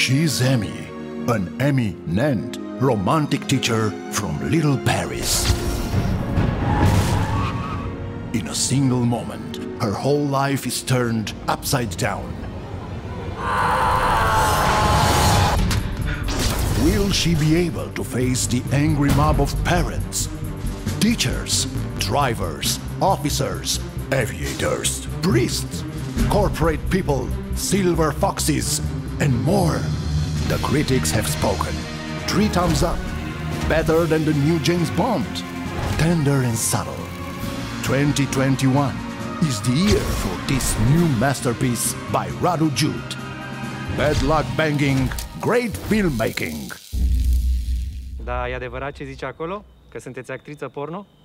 She's Emmy, an eminent romantic teacher from Little Paris. In a single moment, her whole life is turned upside down. Will she be able to face the angry mob of parents, teachers, drivers, officers, aviators, priests, corporate people, silver foxes, and more? The critics have spoken. 3 thumbs up. Better than the new James Bond. Tender and subtle. 2021 is the year for this new masterpiece by Radu Jude. Bad luck banging, great filmmaking. Da, e adevărat ce zice acolo? Că sunteți actriță porno?